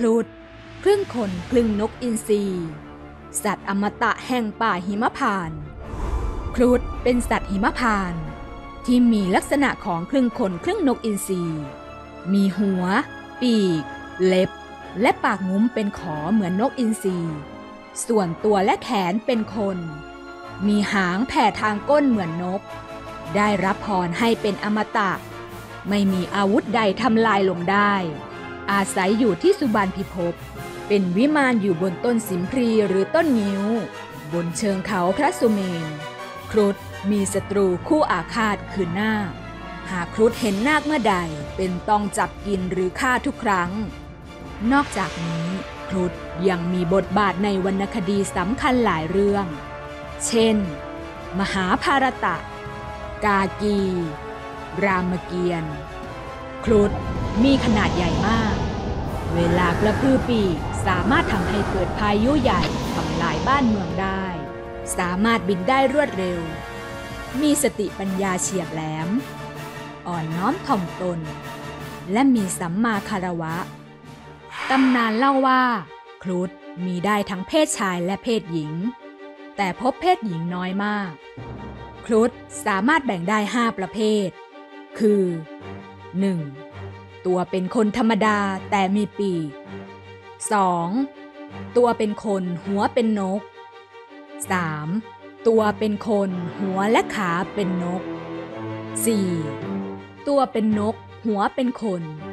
รุฑครึ่งคนครึ่งนกอินทรีสัตว์อมตะแห่งป่าหิมพานต์ครุฑเป็นสัตว์หิมพานต์ที่มีลักษณะของครึ่งคนครึ่งนกอินทรีมีหัวปีกเล็บและปากงุ้มเป็นขอเหมือนนกอินทรีส่วนตัวและแขนเป็นคนมีหางแผ่ทางก้นเหมือนนกได้รับพรให้เป็นอมตะไม่มีอาวุธใดทำลายลงได้อาศัยอยู่ที่สุบรรณพิภพเป็นวิมานอยู่บนต้นสิมพรีหรือต้นงิ้วบนเชิงเขาพระสุเมนครุฑมีศัตรูคู่อาฆาตคือนาคหากครุฑเห็นนาคเมื่อใดเป็นต้องจับกินหรือฆ่าทุกครั้งนอกจากนี้ครุฑยังมีบทบาทในวรรณคดีสำคัญหลายเรื่องเช่นมหาภารตะกากีรามเกียรติ์ครุฑมีขนาดใหญ่มากเวลากระพือปีกสามารถทำให้เกิดพายุใหญ่ทำลายบ้านเมืองได้สามารถบินได้รวดเร็วมีสติปัญญาเฉียบแหลมอ่อนน้อมถ่อมตนและมีสัมมาคารวะตำนานเล่าว่าครุฑมีได้ทั้งเพศชายและเพศหญิงแต่พบเพศหญิงน้อยมากครุฑสามารถแบ่งได้5ประเภทคือ 1. ตัวเป็นคนธรรมดาแต่มีปีก 2. ตัวเป็นคนหัวเป็นนก 3. ตัวเป็นคนหัวและขาเป็นนก 4. ตัวเป็นนกหัวเป็นคน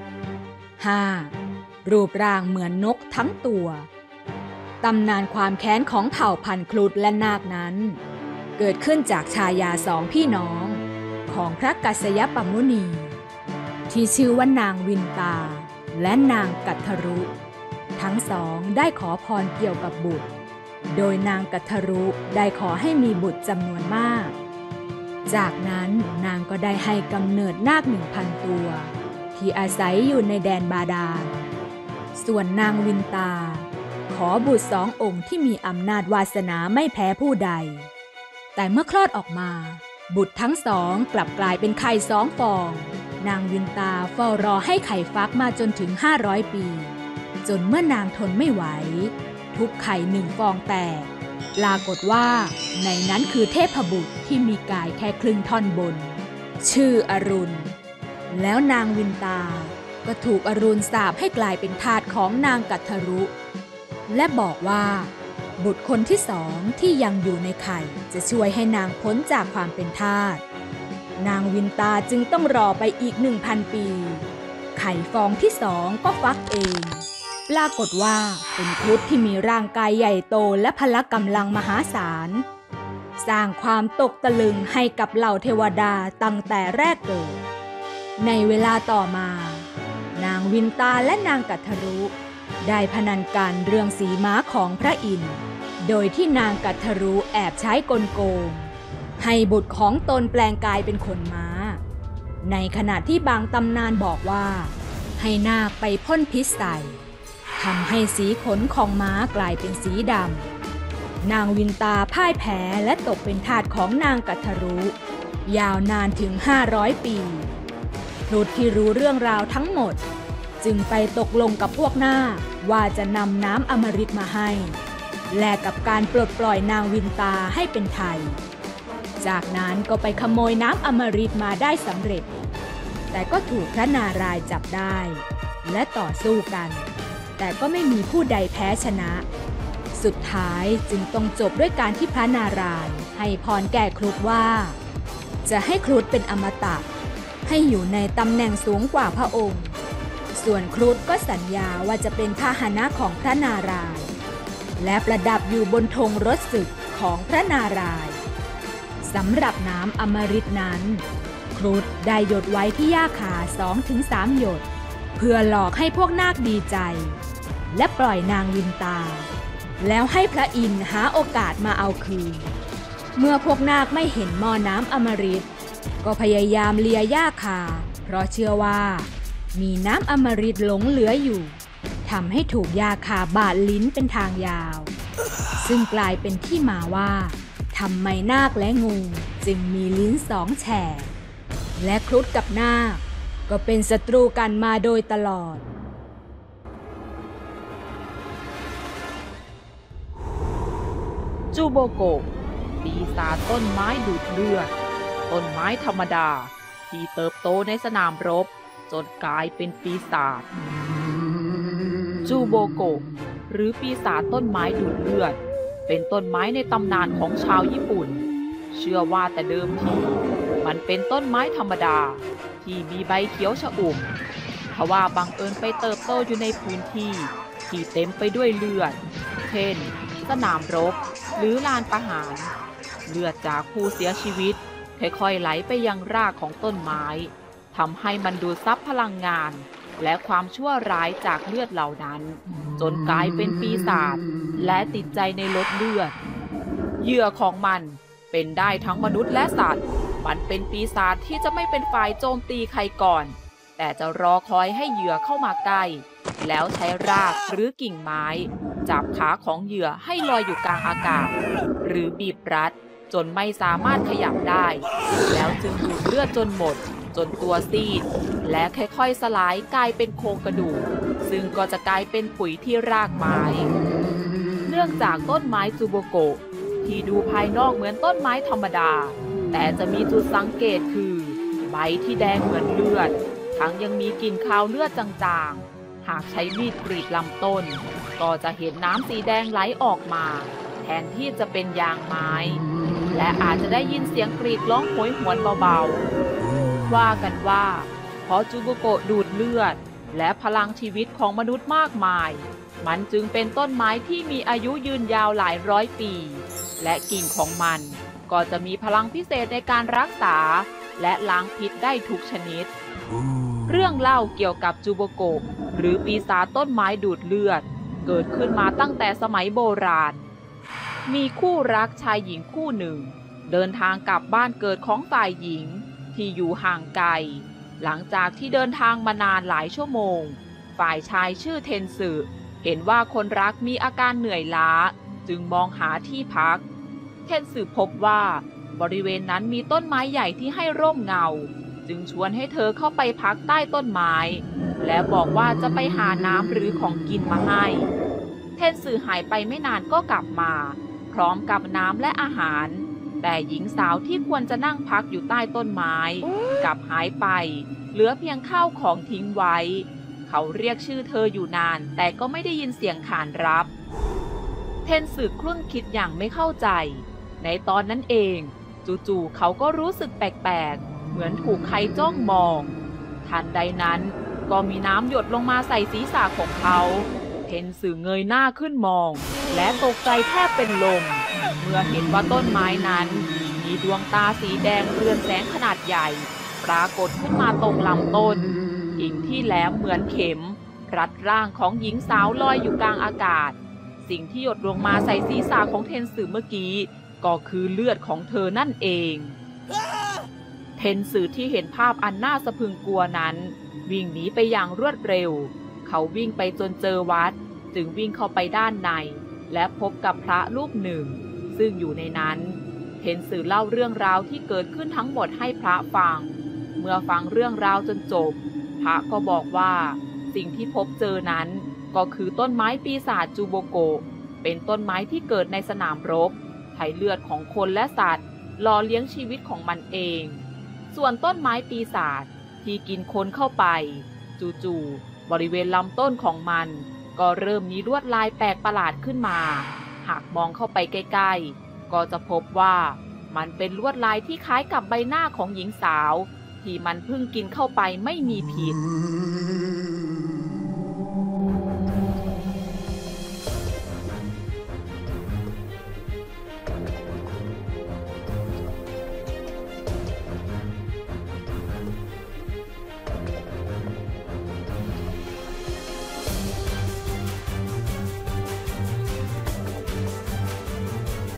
5. รูปร่างเหมือนนกทั้งตัวตำนานความแค้นของเผ่าพันธุ์ครุฑและนาคนั้นเกิดขึ้นจากชายา2พี่น้องของพระกัสสยปมุนีที่ชื่อว่านางวินตาและนางกัทธรุทั้งสองได้ขอพรเกี่ยวกับบุตรโดยนางกัทธรุได้ขอให้มีบุตรจำนวนมากจากนั้นนางก็ได้ให้กำเนิดนาค 1,000 ตัวที่อาศัยอยู่ในแดนบาดาลส่วนนางวินตาขอบุตร2 องค์ที่มีอำนาจวาสนาไม่แพ้ผู้ใดแต่เมื่อคลอดออกมาบุตรทั้งสองกลับกลายเป็นไข่2 ฟองนางวินตาเฝ้ารอให้ไข่ฟักมาจนถึง500 ปีจนเมื่อนางทนไม่ไหวทุบไข่1 ฟองแตกปรากฏว่าในนั้นคือเทพบุตรที่มีกายแค่ครึ่งท่อนบนชื่ออรุณแล้วนางวินตาก็ถูกอรุณสาปให้กลายเป็นทาสของนางกัทธรุและบอกว่าบุตรคนที่2ที่ยังอยู่ในไข่จะช่วยให้นางพ้นจากความเป็นทาสนางวินตาจึงต้องรอไปอีก 1,000 ปีไข่ฟองที่2ก็ฟักเองปรากฏว่าเป็นครุฑที่มีร่างกายใหญ่โตและพละกำลังมหาศาลสร้างความตกตะลึงให้กับเหล่าเทวดาตั้งแต่แรกเกิดในเวลาต่อมานางวินตาและนางกัทธรุได้พนันกันเรื่องสีม้าของพระอินทร์โดยที่นางกัทธรุแอบใช้กลโกงให้บุตรของตนแปลงกายเป็นขนม้าในขณะที่บางตำนานบอกว่าให้นาคไปพ่นพิษใส่ทำให้สีขนของม้ากลายเป็นสีดำนางวินตาพ่ายแพ้และตกเป็นทาสของนางกัทธรุยาวนานถึง500 ปีครุฑที่รู้เรื่องราวทั้งหมดจึงไปตกลงกับพวกนาคว่าจะนำน้ำอมฤตมาให้แลกกับการปลดปล่อยนางวินตาให้เป็นไทยจากนั้นก็ไปขโมยน้ำอมฤตมาได้สำเร็จแต่ก็ถูกพระนารายณ์จับได้และต่อสู้กันแต่ก็ไม่มีผู้ใดแพ้ชนะสุดท้ายจึงต้องจบด้วยการที่พระนารายณ์ให้พรแก่ครุฑว่าจะให้ครุฑเป็นอมตะให้อยู่ในตำแหน่งสูงกว่าพระองค์ส่วนครุฑก็สัญญาว่าจะเป็นพาหนะของพระนารายณ์และประดับอยู่บนธงรถศึกของพระนารายณ์สำหรับน้ำอมฤตนั้นครุฑได้หยดไว้ที่หญ้าคา 2-3 หยดเพื่อหลอกให้พวกนาคดีใจและปล่อยนางวินตาแล้วให้พระอินทร์หาโอกาสมาเอาคืนเมื่อพวกนาคไม่เห็นหม้อน้ำอมฤตก็พยายามเลียหญ้าคาเพราะเชื่อว่ามีน้ำอมฤตหลงเหลืออยู่ทำให้ถูกหญ้าคาบาดลิ้นเป็นทางยาวซึ่งกลายเป็นที่มาว่าทำไมนาคและงูจึงมีลิ้น2 แฉกและครุฑกับนาคก็เป็นศัตรูกันมาโดยตลอดจูโบโกะปีศาจต้นไม้ดูดเลือดต้นไม้ธรรมดาที่เติบโตในสนามรบจนกลายเป็นปีศาจจูโบโกะหรือปีศาจต้นไม้ดูดเลือดเป็นต้นไม้ในตำนานของชาวญี่ปุ่นเชื่อว่าแต่เดิมทีมันเป็นต้นไม้ธรรมดาที่มีใบเขียวชอุ่มทว่าบังเอิญไปเติบโตอยู่ในพื้นที่ที่เต็มไปด้วยเลือดเช่นสนามรบหรือลานประหารเลือดจากผู้เสียชีวิตค่อยๆไหลไปยังรากของต้นไม้ทำให้มันดูดซับพลังงานและความชั่วร้ายจากเลือดเหล่านั้นจนกลายเป็นปีศาจและติดใจในรสเลือดเหยื่อของมันเป็นได้ทั้งมนุษย์และสัตว์มันเป็นปีศาจที่จะไม่เป็นฝ่ายโจมตีใครก่อนแต่จะรอคอยให้เหยื่อเข้ามาใกล้แล้วใช้รากหรือกิ่งไม้จับขาของเหยื่อให้ลอยอยู่กลางอากาศหรือบีบรัดจนไม่สามารถขยับได้แล้วจึงดูดเลือดจนหมดจนตัวซีดและค่อยๆสลายกลายเป็นโครงกระดูกซึ่งก็จะกลายเป็นปุ๋ยที่รากไม้เนื่องจากต้นไม้จูโบโกะที่ดูภายนอกเหมือนต้นไม้ธรรมดาแต่จะมีจุดสังเกตคือใบที่แดงเหมือนเลือดทั้งยังมีกลิ่นคาวเลือดจางๆหากใช้มีดกรีดลำต้นก็จะเห็นน้ำสีแดงไหลออกมาแทนที่จะเป็นยางไม้และอาจจะได้ยินเสียงกรีดร้องโหยหวนเบาๆว่ากันว่าเพราะจูโบโกะดูดเลือดและพลังชีวิตของมนุษย์มากมายมันจึงเป็นต้นไม้ที่มีอายุยืนยาวหลายร้อยปีและกิ่งของมันก็จะมีพลังพิเศษในการรักษาและล้างพิษได้ทุกชนิดเรื่องเล่าเกี่ยวกับจูโบโกะหรือปีศาจต้นไม้ดูดเลือดเกิดขึ้นมาตั้งแต่สมัยโบราณมีคู่รักชายหญิงคู่หนึ่งเดินทางกลับบ้านเกิดของฝ่ายหญิงที่อยู่ห่างไกลหลังจากที่เดินทางมานานหลายชั่วโมงฝ่ายชายชื่อเทนสึเห็นว่าคนรักมีอาการเหนื่อยล้าจึงมองหาที่พักเทนสึพบว่าบริเวณนั้นมีต้นไม้ใหญ่ที่ให้ร่มเงาจึงชวนให้เธอเข้าไปพักใต้ต้นไม้และบอกว่าจะไปหาน้ำหรือของกินมาให้เทนสึหายไปไม่นานก็กลับมาพร้อมกับน้ำและอาหารแต่หญิงสาวที่ควรจะนั่งพักอยู่ใต้ต้นไม้กลับหายไปเหลือเพียงข้าวของทิ้งไว้เขาเรียกชื่อเธออยู่นานแต่ก็ไม่ได้ยินเสียงขานรับเทนสึครุ่นคิดอย่างไม่เข้าใจในตอนนั้นเองจู่ๆเขาก็รู้สึกแปลกๆเหมือนถูกใครจ้องมองทันใดนั้นก็มีน้ำหยดลงมาใส่ศีรษะของเขาเทนสึเงยหน้าขึ้นมองและตกใจแทบเป็นลมเมื่อเห็นว่าต้นไม้นั้นมีดวงตาสีแดงเรืองแสงขนาดใหญ่ปรากฏขึ้นมาตรงลำต้นกิ่งที่แหลมเหมือนเข็มรัดร่างของหญิงสาวลอยอยู่กลางอากาศสิ่งที่หยดลงมาใส่ศีรษะของเทนสึเมื่อกี้ก็คือเลือดของเธอนั่นเองเทนสึที่เห็นภาพอันน่าสะพรึงกลัวนั้นวิ่งหนีไปอย่างรวดเร็วเขาวิ่งไปจนเจอวัดจึงวิ่งเข้าไปด้านในและพบกับพระรูปหนึ่งซึ่งอยู่ในนั้นเทนสึเล่าเรื่องราวที่เกิดขึ้นทั้งหมดให้พระฟังเมื่อฟังเรื่องราวจนจบพระก็บอกว่าสิ่งที่พบเจอนั้นก็คือต้นไม้ปีศาจจูโบโกะเป็นต้นไม้ที่เกิดในสนามรบไถ่เลือดของคนและสัตว์หล่อเลี้ยงชีวิตของมันเองส่วนต้นไม้ปีศาจที่กินคนเข้าไปจู่ๆบริเวณลำต้นของมันก็เริ่มมีลวดลายแปลกประหลาดขึ้นมาหากมองเข้าไปใกล้ๆก็จะพบว่ามันเป็นลวดลายที่คล้ายกับใบหน้าของหญิงสาวที่มันเพิ่งกินเข้าไปไม่มีผิด